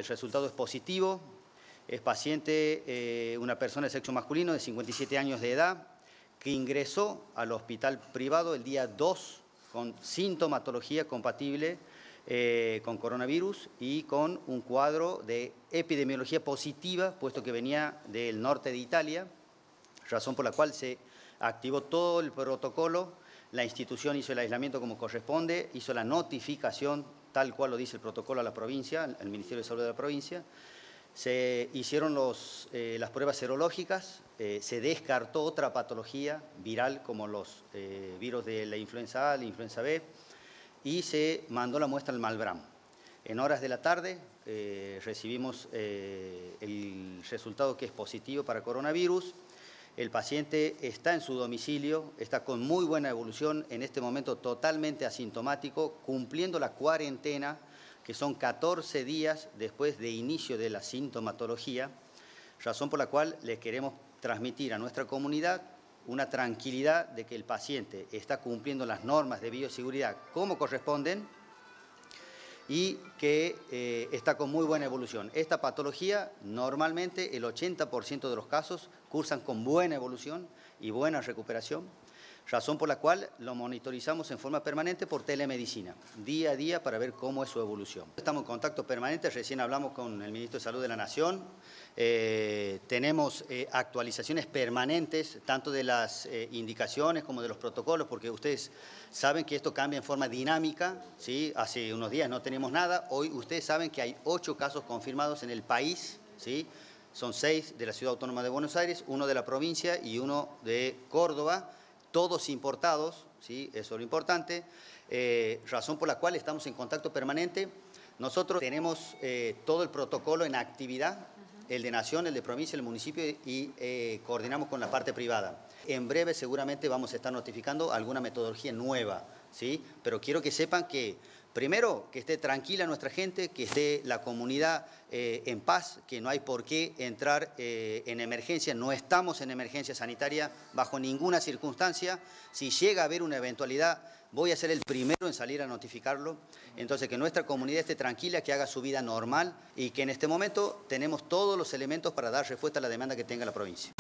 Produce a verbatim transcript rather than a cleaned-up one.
El resultado es positivo, es paciente, eh, una persona de sexo masculino de cincuenta y siete años de edad, que ingresó al hospital privado el día dos con sintomatología compatible eh, con coronavirus y con un cuadro de epidemiología positiva, puesto que venía del norte de Italia, razón por la cual se activó todo el protocolo. La institución hizo el aislamiento como corresponde, hizo la notificación tal cual lo dice el protocolo a la provincia, al Ministerio de Salud de la provincia. Se hicieron los, eh, las pruebas serológicas, eh, se descartó otra patología viral como los eh, virus de la influenza A, la influenza B, y se mandó la muestra al Malbrán. En horas de la tarde eh, recibimos eh, el resultado que es positivo para coronavirus. El paciente está en su domicilio, está con muy buena evolución, en este momento totalmente asintomático, cumpliendo la cuarentena, que son catorce días después de inicio de la sintomatología, razón por la cual le queremos transmitir a nuestra comunidad una tranquilidad de que el paciente está cumpliendo las normas de bioseguridad como corresponden y que eh, está con muy buena evolución. Esta patología, normalmente el ochenta por ciento de los casos cursan con buena evolución y buena recuperación, razón por la cual lo monitorizamos en forma permanente por telemedicina, día a día para ver cómo es su evolución. Estamos en contacto permanente, recién hablamos con el Ministro de Salud de la Nación, eh, tenemos eh, actualizaciones permanentes, tanto de las eh, indicaciones como de los protocolos, porque ustedes saben que esto cambia en forma dinámica, ¿sí? Hace unos días no teníamos nada, hoy ustedes saben que hay ocho casos confirmados en el país, ¿sí? Son seis de la Ciudad Autónoma de Buenos Aires, uno de la provincia y uno de Córdoba, todos importados, ¿sí? Eso es lo importante, eh, razón por la cual estamos en contacto permanente. Nosotros tenemos eh, todo el protocolo en actividad, uh-huh. El de Nación, el de provincia, el municipio, y eh, coordinamos con la parte privada. En breve seguramente vamos a estar notificando alguna metodología nueva, ¿sí? Pero quiero que sepan que, primero, que esté tranquila nuestra gente, que esté la comunidad eh, en paz, que no hay por qué entrar eh, en emergencia, no estamos en emergencia sanitaria bajo ninguna circunstancia. Si llega a haber una eventualidad, voy a ser el primero en salir a notificarlo. Entonces, que nuestra comunidad esté tranquila, que haga su vida normal y que en este momento tenemos todos los elementos para dar respuesta a la demanda que tenga la provincia.